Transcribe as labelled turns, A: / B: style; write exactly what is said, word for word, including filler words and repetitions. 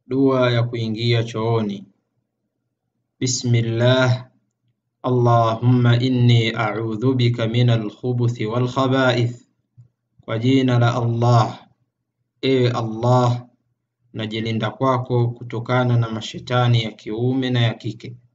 A: Dua ya kuingia chooni. Bismillah. Allahumma inni a'udhu bika minal khubuthi wal khaba'ith. Kwa jina la Allah, ewe Allah, najilinda kwako kutokana na mashetani ya kiume na ya kike.